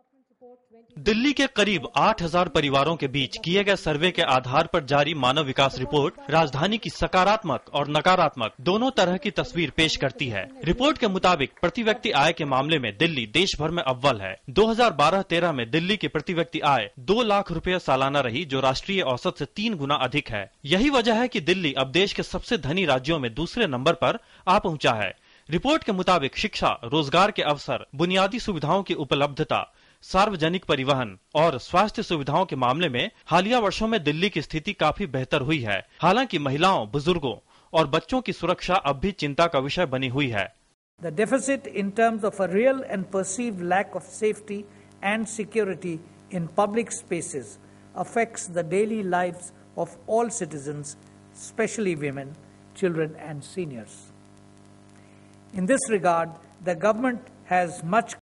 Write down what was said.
दिल्ली के करीब 8,000 परिवारों के बीच किए गए सर्वे के आधार पर जारी मानव विकास रिपोर्ट राजधानी की सकारात्मक और नकारात्मक दोनों तरह की तस्वीर पेश करती है। रिपोर्ट के मुताबिक प्रति व्यक्ति आय के मामले में दिल्ली देश भर में अव्वल है। 2012-13 में दिल्ली की प्रति व्यक्ति आय 2 लाख रुपए सालाना रही, जो राष्ट्रीय औसत से 3 गुना अधिक है। यही वजह है कि दिल्ली अब देश के सबसे धनी राज्यों में दूसरे नंबर पर आ पहुंचा है। रिपोर्ट के मुताबिक शिक्षा, रोजगार के अवसर, बुनियादी सुविधाओं की उपलब्धता, सार्वजनिक परिवहन और स्वास्थ्य सुविधाओं के मामले में हालिया वर्षों में दिल्ली की स्थिति काफी बेहतर हुई है। हालांकि महिलाओं, बुजुर्गों और बच्चों की सुरक्षा अब भी चिंता का विषय बनी हुई है। The deficit in terms of a real and perceived lack of safety and security in public spaces affects the daily lives of all citizens, especially women, children and seniors. In this regard, the government has much